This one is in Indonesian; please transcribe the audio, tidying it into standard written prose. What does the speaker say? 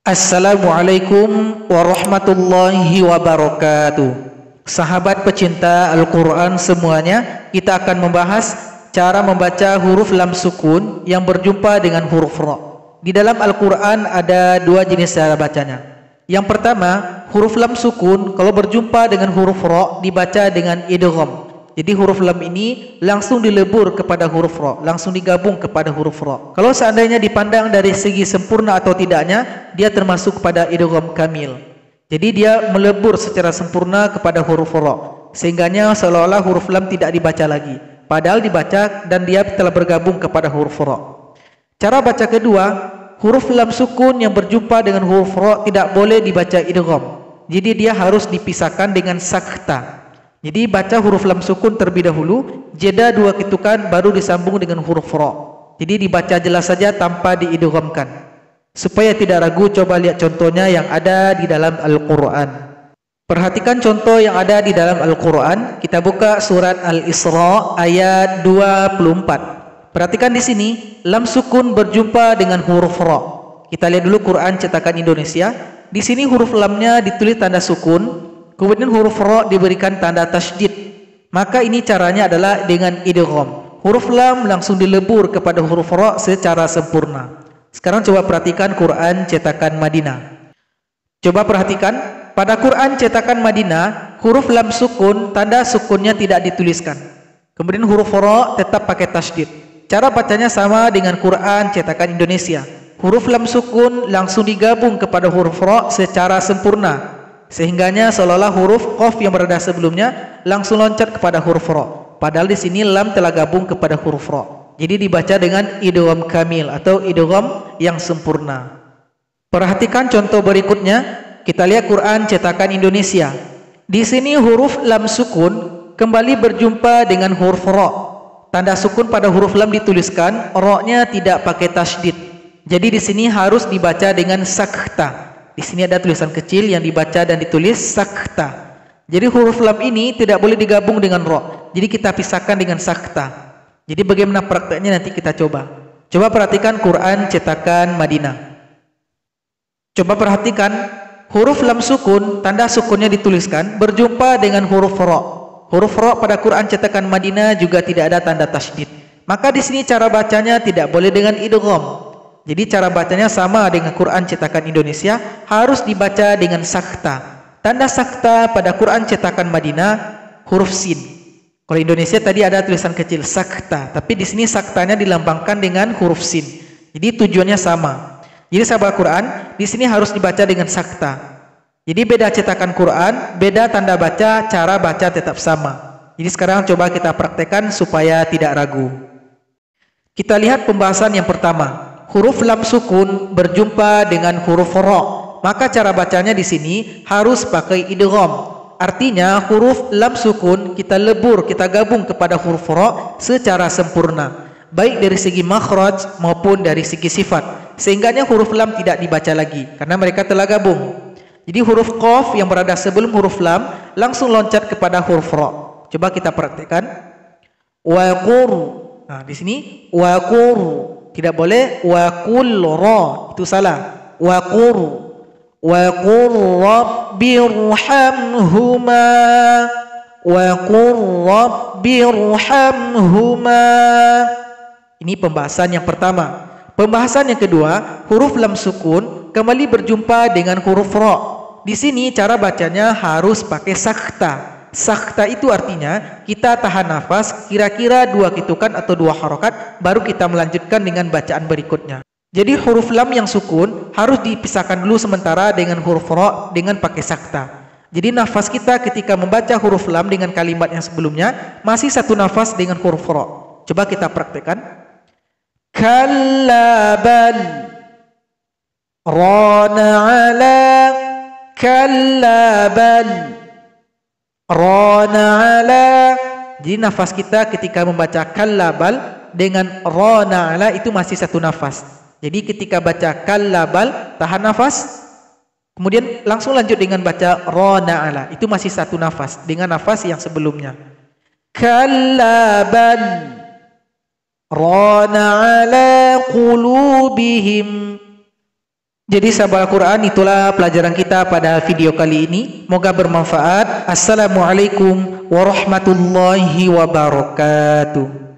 Assalamualaikum warahmatullahi wabarakatuh. Sahabat pecinta Al-Quran semuanya, kita akan membahas cara membaca huruf lam sukun yang berjumpa dengan huruf ra. Di dalam Al-Quran ada dua jenis cara bacanya. Yang pertama, huruf lam sukun kalau berjumpa dengan huruf ra dibaca dengan idgham. Jadi huruf lam ini langsung dilebur kepada huruf ra, langsung digabung kepada huruf ra. Kalau seandainya dipandang dari segi sempurna atau tidaknya, dia termasuk pada idgham kamil. Jadi dia melebur secara sempurna kepada huruf ra, sehingganya seolah-olah huruf lam tidak dibaca lagi, padahal dibaca dan dia telah bergabung kepada huruf ra. Cara baca kedua, huruf lam sukun yang berjumpa dengan huruf ra tidak boleh dibaca idgham. Jadi dia harus dipisahkan dengan sakta. Jadi baca huruf lam sukun terlebih dahulu, jeda dua ketukan baru disambung dengan huruf ra. Jadi dibaca jelas saja tanpa diidghamkan. Supaya tidak ragu, coba lihat contohnya yang ada di dalam Al-Quran. Perhatikan contoh yang ada di dalam Al-Quran. Kita buka surat Al-Isra ayat 24. Perhatikan di sini, lam sukun berjumpa dengan huruf ra. Kita lihat dulu Quran cetakan Indonesia. Di sini huruf lamnya ditulis tanda sukun, kemudian huruf ra diberikan tanda tasydid. Maka ini caranya adalah dengan idgham. Huruf lam langsung dilebur kepada huruf ra secara sempurna. Sekarang coba perhatikan Quran cetakan Madinah. Coba perhatikan, pada Quran cetakan Madinah, huruf lam sukun, tanda sukunnya tidak dituliskan. Kemudian huruf ra tetap pakai tasydid. Cara bacanya sama dengan Quran cetakan Indonesia. Huruf lam sukun langsung digabung kepada huruf ra secara sempurna, sehingganya seolah-olah huruf qaf yang berada sebelumnya langsung loncat kepada huruf ra. Padahal di sini lam telah gabung kepada huruf ra. Jadi dibaca dengan idgham kamil atau idgham yang sempurna. Perhatikan contoh berikutnya. Kita lihat Quran cetakan Indonesia. Di sini huruf lam sukun kembali berjumpa dengan huruf ra. Tanda sukun pada huruf lam dituliskan, ra-nya tidak pakai tasydid. Jadi di sini harus dibaca dengan sakta. Di sini ada tulisan kecil yang dibaca dan ditulis sakta. Jadi huruf lam ini tidak boleh digabung dengan ra. Jadi kita pisahkan dengan sakta. Jadi bagaimana prakteknya nanti kita coba. Coba perhatikan Quran cetakan Madinah. Coba perhatikan huruf lam sukun, tanda sukunnya dituliskan berjumpa dengan huruf ra. Huruf ra pada Quran cetakan Madinah juga tidak ada tanda tasydid. Maka di sini cara bacanya tidak boleh dengan idgham. Jadi cara bacanya sama dengan Quran cetakan Indonesia, harus dibaca dengan sakta. Tanda sakta pada Quran cetakan Madinah huruf sin. Kalau Indonesia tadi ada tulisan kecil sakta, tapi di sini saktanya dilambangkan dengan huruf sin. Jadi tujuannya sama. Jadi sahabat Quran, di sini harus dibaca dengan sakta. Jadi beda cetakan Quran, beda tanda baca, cara baca tetap sama. Jadi sekarang coba kita praktekkan supaya tidak ragu. Kita lihat pembahasan yang pertama. Huruf lam sukun berjumpa dengan huruf ra. Maka cara bacanya di sini harus pakai idgham. Artinya huruf lam sukun kita lebur, kita gabung kepada huruf ra secara sempurna, baik dari segi makhraj maupun dari segi sifat. Sehingganya huruf lam tidak dibaca lagi karena mereka telah gabung. Jadi huruf qaf yang berada sebelum huruf lam langsung loncat kepada huruf ra. Coba kita praktekkan. Wa qur. Nah, di sini wa qur. Tidak boleh wa qul ra, itu salah. Wa qur. Wa qur rabbirhamhuma. Wa qur rabbirhamhuma. Ini pembahasan yang pertama. Pembahasan yang kedua, huruf lam sukun kembali berjumpa dengan huruf ra. Di sini cara bacanya harus pakai sakta. Sakta itu artinya kita tahan nafas kira-kira 2 ketukan atau 2 harokat, baru kita melanjutkan dengan bacaan berikutnya. Jadi huruf lam yang sukun harus dipisahkan dulu sementara dengan huruf ra dengan pakai sakta. Jadi nafas kita ketika membaca huruf lam dengan kalimat yang sebelumnya masih satu nafas dengan huruf ra. Coba kita praktekkan. Kalla bal rana ala. Kalla bal rana ala. Jadi nafas kita ketika membaca kallabal dengan rana ala itu masih satu nafas. Jadi ketika baca kallabal tahan nafas, kemudian langsung lanjut dengan baca rana ala, itu masih satu nafas dengan nafas yang sebelumnya. Kallabal rana ala qulubihim Jadi sahabat Al-Quran, itulah pelajaran kita pada video kali ini. Moga bermanfaat. Assalamualaikum warahmatullahi wabarakatuh.